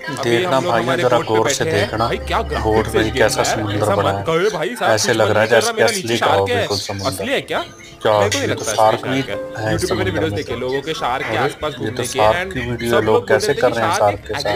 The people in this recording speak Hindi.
अभी देखना हम लोग भाइयों हमारे जरा बोट पे गौर से बैठे हैं देखना। भाई, क्या बोट ग्राफिक्स है में इस ही गेम कैसा का यार। समुंदर ऐसा बना मत है। कहो भाई, साहब ऐसे कुछ लग मन रहा नहीं है कर रहा जैसे मेरा। नीचे असली का हो शार्क है। बिल्कुल समुंदर। असली है क्या? क्या मेरे को नहीं ये तो लगता असली शार्क भी शार्क है। है यूट्यूब पे मैंने समुंदर वीडियोस में देखे से। लोगों के शार्क के अरे आसपास ये तो घूमने के, शार्क एंड की वीडियो है, सब लोग लोग बोल रहे कैसे थे कर कि रहे हैं शार्क शार्क एक के साथ।